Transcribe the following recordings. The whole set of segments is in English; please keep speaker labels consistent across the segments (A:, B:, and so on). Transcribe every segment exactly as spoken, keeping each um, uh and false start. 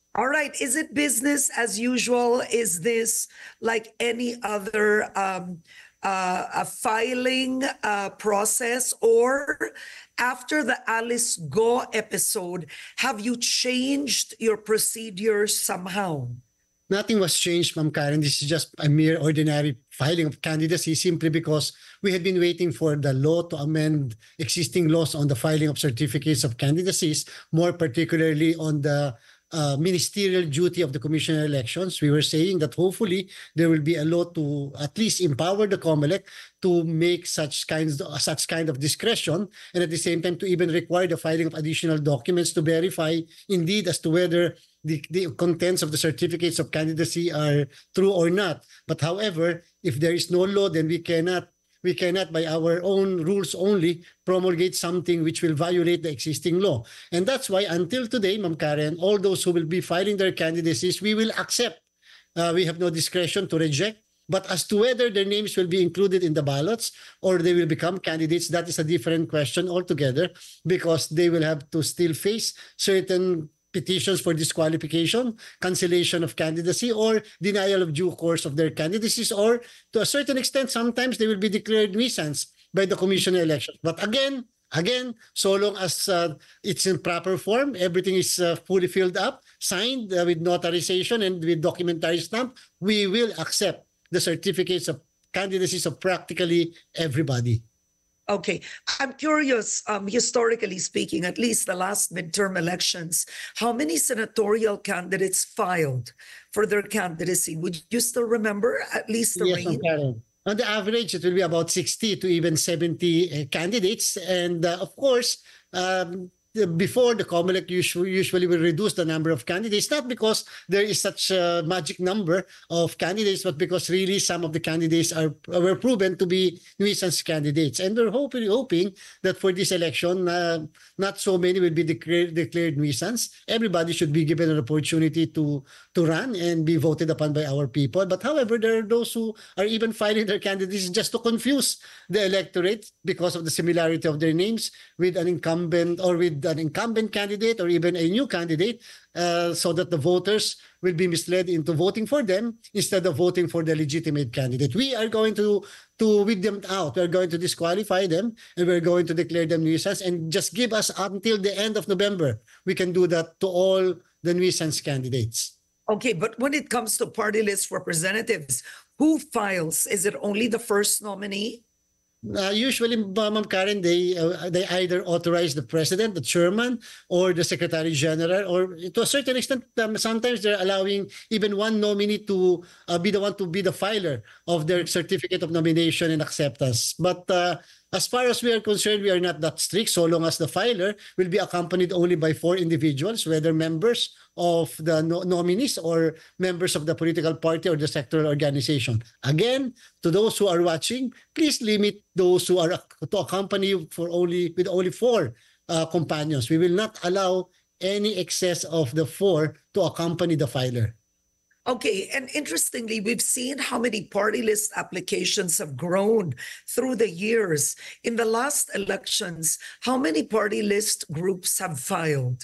A: All right. Is it business as usual? Is this like any other um, uh, a filing uh, process? Or after the Alice Go episode, have you changed your procedures somehow?
B: Nothing was changed, Ma'am Karen. This is just a mere ordinary filing of candidacy simply because we had been waiting for the law to amend existing laws on the filing of certificates of candidacies, more particularly on the uh, ministerial duty of the Commission on Elections. We were saying that hopefully there will be a law to at least empower the COMELEC to make such kinds such kind of discretion, and at the same time to even require the filing of additional documents to verify indeed as to whether the, the contents of the certificates of candidacy are true or not. But however, if there is no law, then we cannot we cannot by our own rules only promulgate something which will violate the existing law. And that's why until today, Ma'am Karen, all those who will be filing their candidacies, we will accept. Uh, we have no discretion to reject. But as to whether their names will be included in the ballots or they will become candidates, that is a different question altogether, because they will have to still face certain petitions for disqualification, cancellation of candidacy, or denial of due course of their candidacies, or to a certain extent, sometimes they will be declared nuisance by the Commission on Elections. But again, again, so long as uh, it's in proper form, everything is uh, fully filled up, signed uh, with notarization and with documentary stamp, we will accept the certificates of candidacies of practically everybody.
A: Okay, I'm curious, um, historically speaking, at least the last midterm elections, how many senatorial candidates filed for their candidacy? Would you still remember at least the
B: yes,
A: range?
B: Karen. On the average, it will be about sixty to even seventy uh, candidates. And uh, of course, um, before the COMELEC usually, usually will reduce the number of candidates, not because there is such a magic number of candidates, but because really some of the candidates are were proven to be nuisance candidates. And we're hoping, hoping that for this election, uh, not so many will be declared, declared nuisance. Everybody should be given an opportunity to, to run and be voted upon by our people. But however, there are those who are even filing their candidates just to confuse the electorate because of the similarity of their names with an incumbent or with an incumbent candidate or even a new candidate, uh, so that the voters will be misled into voting for them instead of voting for the legitimate candidate. We are going to to weed them out. We're going to disqualify them, and we're going to declare them nuisance, and just give us until the end of November. We can do that to all the nuisance candidates.
A: Okay, but when it comes to party list representatives, who files? Is it only the first nominee?
B: Uh, usually, Ma'am Karen, they uh, they either authorize the president, the chairman, or the secretary general, or to a certain extent, um, sometimes they're allowing even one nominee to uh, be the one to be the filer of their certificate of nomination and acceptance. But uh, as far as we are concerned, we are not that strict, so long as the filer will be accompanied only by four individuals, whether members of the no nominees or members of the political party or the sectoral organization. Again, to those who are watching, please limit those who are to accompany for only with only four uh, companions. We will not allow any excess of the four to accompany the filer.
A: Okay, and interestingly, we've seen how many party list applications have grown through the years. In the last elections, how many party list groups have filed?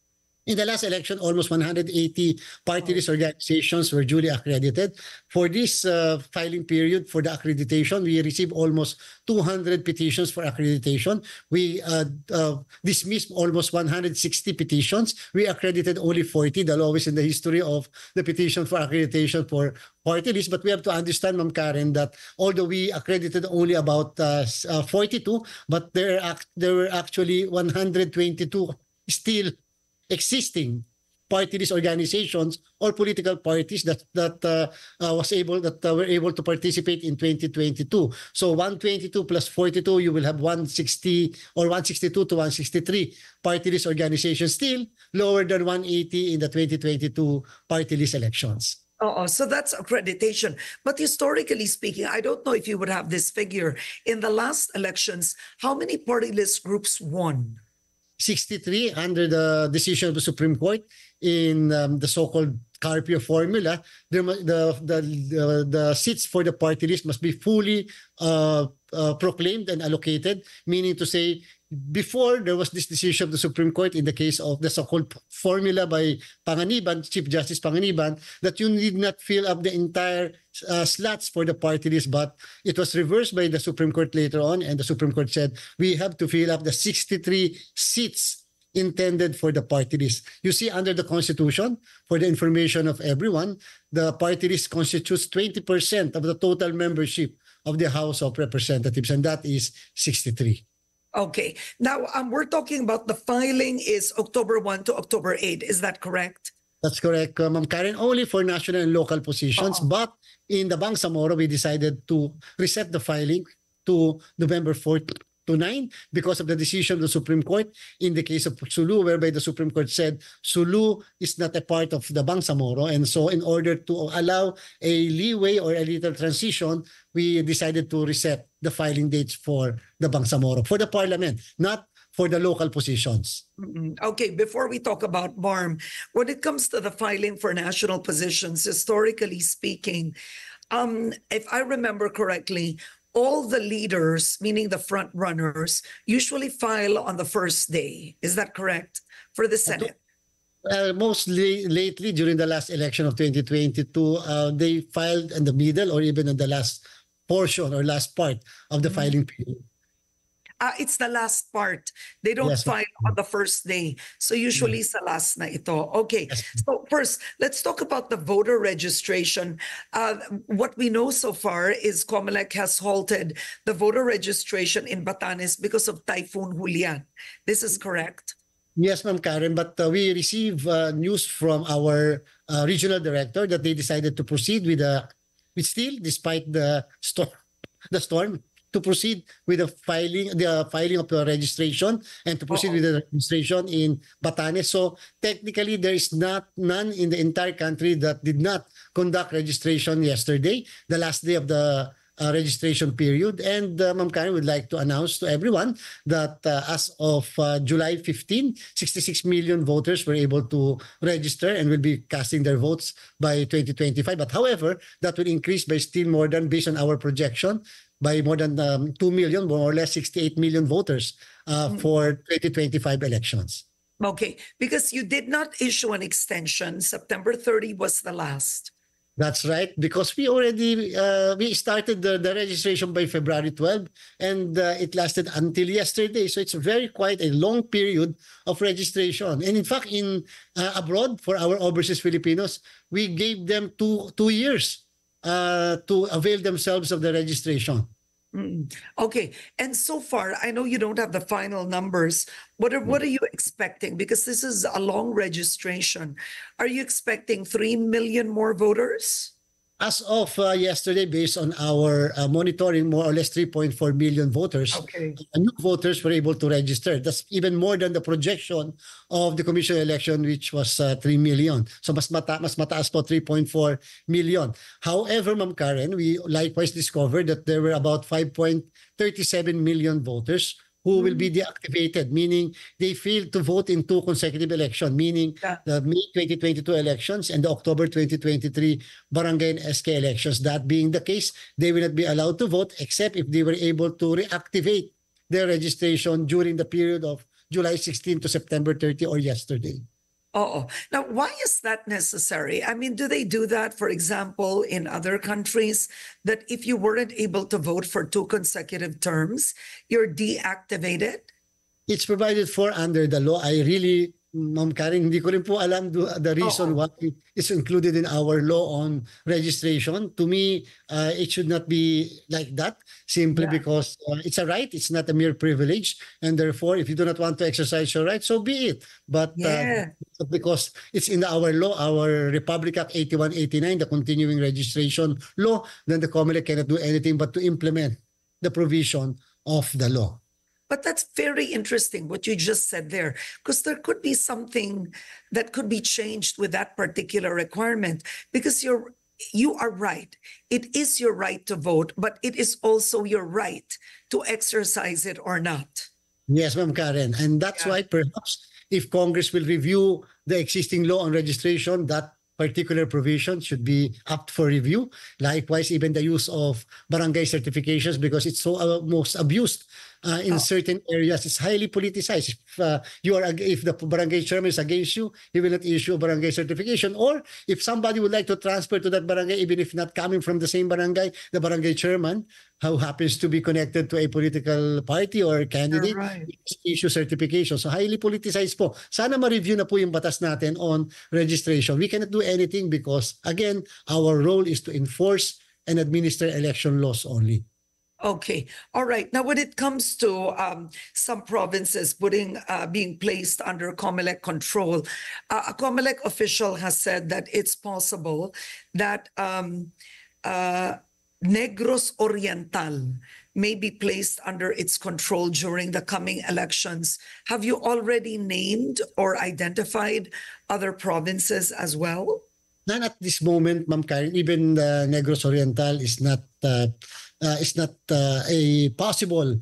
B: In the last election, almost one hundred eighty party list organizations were duly accredited. For this uh, filing period for the accreditation, we received almost two hundred petitions for accreditation. We uh, uh, dismissed almost one hundred sixty petitions. We accredited only forty, the lowest in the history of the petition for accreditation for party list. But we have to understand, Ma'am Karen, that although we accredited only about uh, uh, forty-two, but there, there were actually one hundred twenty-two still existing party list organizations or political parties that that uh, uh, was able that uh, were able to participate in twenty twenty-two. So one twenty-two plus forty-two, you will have one sixty or one sixty-two to one sixty-three party list organizations, still lower than one eighty in the twenty twenty-two party list elections.
A: Oh, so that's accreditation. But historically speaking, I don't know if you would have this figure. In the last elections, how many party list groups won?
B: sixty-three under the decision of the Supreme Court in um, the so-called Carpio formula. There, the, the, the, the seats for the party list must be fully uh, uh, proclaimed and allocated, meaning to say before there was this decision of the Supreme Court in the case of the so-called formula by Panganiban, Chief Justice Panganiban, that you need not fill up the entire uh, slots for the party list, but it was reversed by the Supreme Court later on, and the Supreme Court said we have to fill up the sixty-three seats intended for the party list. You see, under the Constitution, for the information of everyone, the party list constitutes twenty percent of the total membership of the House of Representatives, and that is sixty-three.
A: Okay. Now, um, we're talking about the filing is October first to October eighth. Is that correct?
B: That's correct, uh, Ma'am Karen, only for national and local positions.
A: Oo.
B: But in the Bangsamoro, we decided to reset the filing to November fourth to ninth because of the decision of the Supreme Court in the case of Sulu, whereby the Supreme Court said Sulu is not a part of the Bangsamoro. And so in order to allow a leeway or a little transition, we decided to reset the filing dates for the Bangsamoro, for the parliament, not for the local positions.
A: Mm-mm. Okay, before we talk about B A R M, when it comes to the filing for national positions, historically speaking, um, if I remember correctly, all the leaders, meaning the front runners, usually file on the first day. Is that correct? For the Senate?
B: Uh, mostly lately, during the last election of twenty twenty-two, uh, they filed in the middle or even in the last portion or last part of the
A: Mm-hmm.
B: filing period.
A: Ah, it's the last part. They don't
B: Yes, ma'am.
A: file on the first day. So usually sa last na ito. Okay.
B: Yes.
A: So first, let's talk about the voter registration. Uh, what we know so far is COMELEC has halted the voter registration in Batanes because of Typhoon Julian. This is correct?
B: Yes, Ma'am Karen, but uh, we receive uh, news from our uh, regional director that they decided to proceed with the with still, despite the storm, the storm, to proceed with the filing, the filing of the registration and to proceed
A: Oo.
B: with the registration in Batanes. So technically, there is not none in the entire country that did not conduct registration yesterday, the last day of the uh, registration period. And uh, Ma'am Karen would like to announce to everyone that uh, as of uh, July fifteenth, sixty-six million voters were able to register and will be casting their votes by twenty twenty-five. But however, that will increase by still more than, based on our projection, by more than um, two million, more or less sixty-eight million voters uh,
A: Mm.
B: for twenty twenty-five elections.
A: Okay. Because you did not issue an extension. September thirtieth was the last.
B: That's right, because we already uh, we started the, the registration by February twelfth, and uh, it lasted until yesterday. So it's very quite a long period of registration. And in fact, in uh, abroad for our overseas Filipinos, we gave them two two years uh, to avail themselves of the registration.
A: Mm. Okay. And so far, I know you don't have the final numbers. What are what are you expecting? Because this is a long registration. Are you expecting three million more voters?
B: As of uh, yesterday, based on our uh, monitoring, more or less three point four million voters,
A: Okay.
B: uh, new voters were able to register. That's even more than the projection of the commission election, which was uh, three million. So mas, mata mas mataas po, three point four million. However, Ma'am Karen, we likewise discovered that there were about five point three seven million voters who will be deactivated, meaning they failed to vote in two consecutive elections, meaning
A: Yeah.
B: the May twenty twenty-two elections and the October twenty twenty-three barangay and S K elections. That being the case, they will not be allowed to vote except if they were able to reactivate their registration during the period of July sixteenth to September thirtieth or yesterday.
A: Oh, now why is that necessary? I mean, do they do that, for example, in other countries, that if you weren't able to vote for two consecutive terms, you're deactivated?
B: It's provided for under the law. I really, Ma'am Karen, hindi ko rin po alam do- the reason
A: Oo.
B: why it's included in our law on registration. To me, uh, it should not be like that, simply
A: Yeah.
B: because uh, it's a right. It's not a mere privilege. And therefore, if you do not want to exercise your right, so be it. But
A: Yeah.
B: uh, because it's in our law, our Republic Act eighty-one eighty-nine, the continuing registration law, then the COMELEC cannot do anything but to implement the provision of the law.
A: But that's very interesting what you just said there, because there could be something that could be changed with that particular requirement, because you're you are right. It is your right to vote, but it is also your right to exercise it or not.
B: Yes, Ma'am Karen. And that's
A: Yeah.
B: why perhaps if Congress will review the existing law on registration, that particular provision should be up for review. Likewise, even the use of barangay certifications, because it's so uh, most abused uh, in
A: Oh.
B: certain areas. It's highly politicized. If uh, you are ag- if the barangay chairman is against you, he will not issue a barangay certification. Or if somebody would like to transfer to that barangay, even if not coming from the same barangay, the barangay chairman, who happens to be connected to a political party or candidate,
A: right.
B: issue certification. So highly politicized po. Sana ma-review na po yung batas natin on registration. We cannot do anything because, again, our role is to enforce and administer election laws only.
A: Okay, all right. Now, when it comes to um, some provinces putting uh, being placed under COMELEC control, uh, a COMELEC official has said that it's possible that um, uh, Negros Oriental may be placed under its control during the coming elections. Have you already named or identified other provinces as well?
B: Not at this moment, Ma'am Karen. Even the Negros Oriental is not uh, uh, is not uh, a possible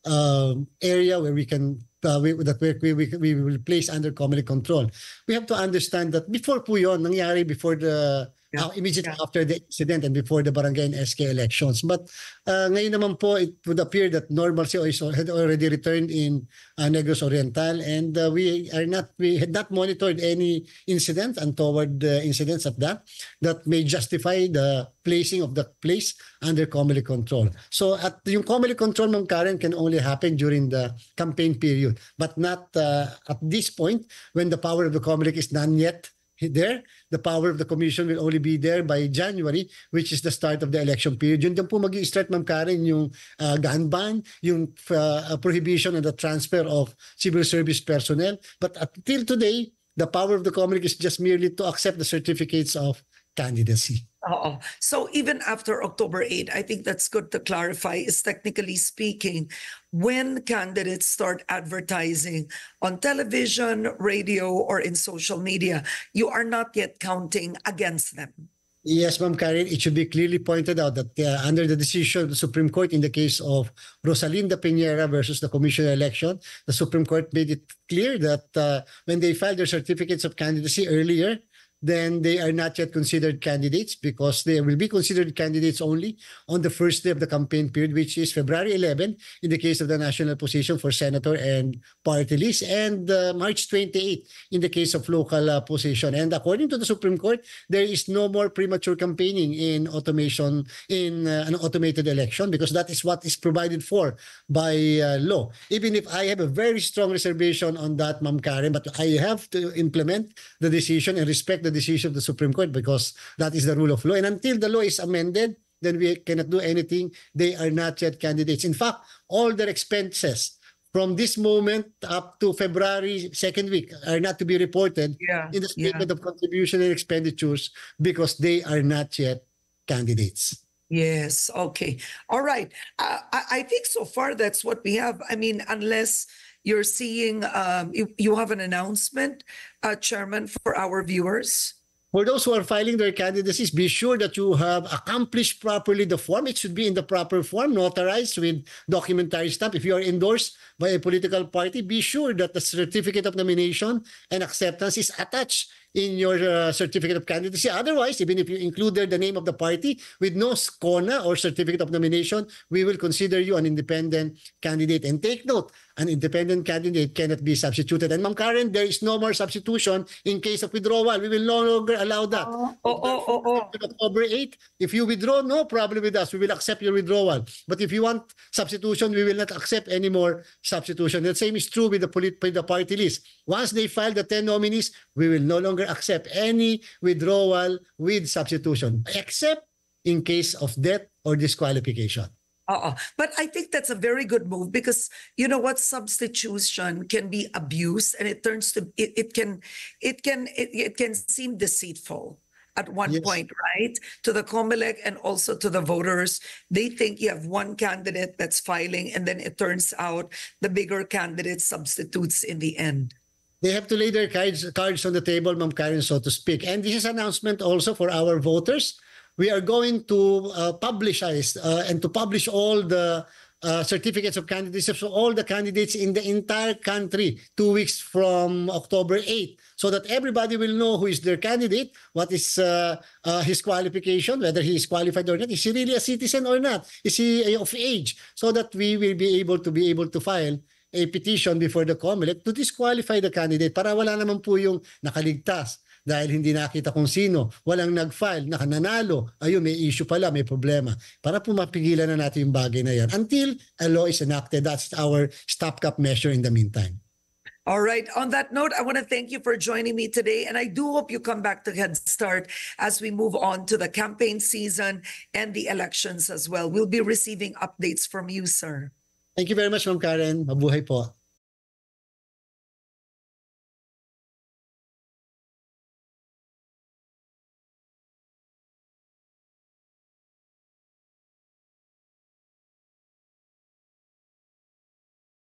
B: um, area where we can uh, we, that we, we, we will place under COMELEC control. We have to understand that before po yun, nangyari before the
A: Yeah,
B: uh, immediately
A: yeah.
B: after the incident and before the barangay and S K elections. But uh, ngayon naman po, it would appear that normalcy also had already returned in uh, Negros Oriental, and uh, we are not we had not monitored any incident untoward uh, incidents at that that may justify the placing of the place under COMELEC control. So at yung COMELEC control, Ma'am Karen, can only happen during the campaign period, but not uh, at this point when the power of the COMELEC is not yet there. The power of the commission will only be there by January, which is the start of the election period. Yun din po mag-i-start, Ma'am Karen, yung uh, gun ban, yung uh, prohibition and the transfer of civil service personnel. But until today, the power of the COMELEC is just merely to accept the certificates of candidacy.
A: Oh, so even after October eighth, I think that's good to clarify, is technically speaking, when candidates start advertising on television, radio, or in social media, you are not yet counting against them.
B: Yes, Ma'am Karen, it should be clearly pointed out that uh, under the decision of the Supreme Court in the case of Rosalinda Piñera versus the Commission election, the Supreme Court made it clear that uh, when they filed their certificates of candidacy earlier, then they are not yet considered candidates because they will be considered candidates only on the first day of the campaign period, which is February eleventh in the case of the national position for senator and party list, and uh, March twenty-eighth in the case of local uh, position. And according to the Supreme Court, there is no more premature campaigning in automation in uh, an automated election because that is what is provided for by uh, law. Even if I have a very strong reservation on that, Ma'am Karen, but I have to implement the decision and respect the decision of the Supreme Court because that is the rule of law. And until the law is amended, then we cannot do anything. They are not yet candidates. In fact, all their expenses from this moment up to February second week are not to be reported
A: Yeah,
B: in the
A: yeah.
B: statement of contribution and expenditures because they are not yet candidates.
A: Yes, okay. All right. Uh, I, I think so far that's what we have. I mean, unless you're seeing, um, you, you have an announcement, uh, Chairman, for our viewers.
B: For those who are filing their candidacies, be sure that you have accomplished properly the form. It should be in the proper form, notarized with documentary stamp. If you are endorsed by a political party, be sure that the certificate of nomination and acceptance is attached in your uh, certificate of candidacy. Otherwise, even if you included the name of the party with no SCONA or certificate of nomination, we will consider you an independent candidate. And take note, an independent candidate cannot be substituted. And Ma'am Karen, there is no more substitution in case of withdrawal. We will no longer allow that.
A: Oh, oh, oh, oh, oh.
B: On October eighth, if you withdraw, no problem with us. We will accept your withdrawal. But if you want substitution, we will not accept any more substitution. The same is true with the, polit- with the party list. Once they file the ten nominees, we will no longer accept any withdrawal with substitution, except in case of death or disqualification.
A: Uh-uh. But I think that's a very good move because you know what, substitution can be abused and it turns to it, it can it can it, it can seem deceitful at one
B: Yes.
A: point, right? To the COMELEC and also to the voters. They think you have one candidate that's filing and then it turns out the bigger candidate substitutes in the end.
B: They have to lay their cards, cards on the table, Ma'am Karen, so to speak. And this is an announcement also for our voters. We are going to uh, publicize uh, and to publish all the uh, certificates of candidacy for all the candidates in the entire country two weeks from October eighth, so that everybody will know who is their candidate, what is uh, uh, his qualification, whether he is qualified or not, is he really a citizen or not, is he of age, so that we will be able to be able to file a petition before the COMELEC to disqualify the candidate para wala naman po yung nakaligtas dahil hindi nakita kung sino, walang nag-file, nakananalo, ayun, may issue pala, may problema. Para po mapigilan na natin yung bagay na yan until a law is enacted. That's our stopgap measure in the meantime.
A: All right. On that note, I want to thank you for joining me today. And I do hope you come back to Head Start as we move on to the campaign season and the elections as well. We'll be receiving updates from you, sir.
B: Thank you very much, Ma'am Karen. Mabuhay po.